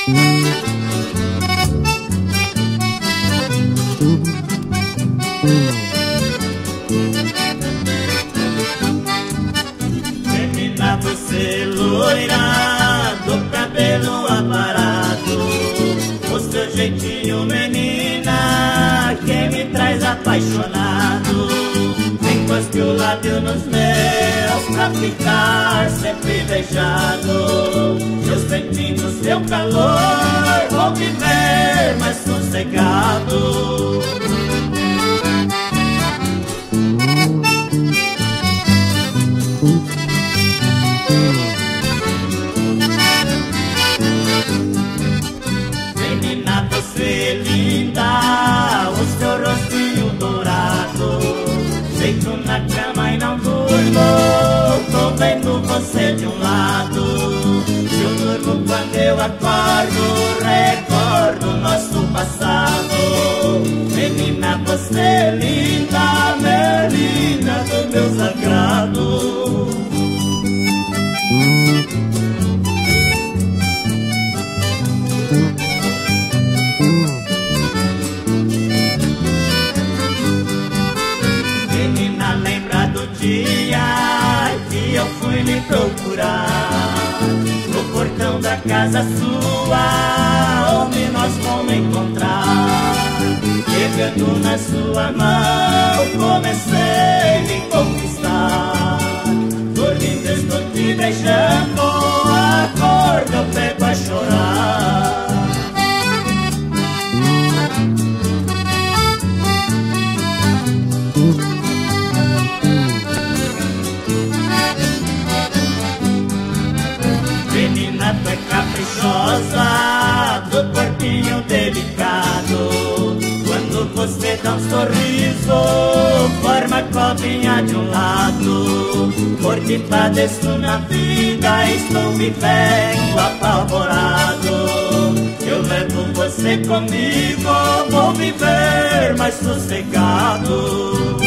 Menina, você loira, do cabelo aparado, o seu jeitinho, menina, que me traz apaixonado. Encoste o lábio nos meus pra ficar sempre beijado. Eu sentindo seu calor, vou viver mais sossegado. Menina, você linda, o seu rostinho dourado, deito na cama e não durmo, tô vendo você de um lado. Eu durmo quando eu acordo, recordo nosso passado. Menina, você linda, menina do meu sagrado. Menina, lembra do dia que eu fui lhe procurar no portão da casa sua, onde nós fomos encontrar. Chegando na sua mão, comecei a me conquistar. Dormindo estou te beijando, acordo eu pego a chorar. Menina, tu é caprichosa, do corpinho delicado. Quando você dá um sorriso, forma a cobrinha de um lado. Por te padeço na vida, estou vivendo apavorado. Eu levo você comigo, vou viver mais sossegado.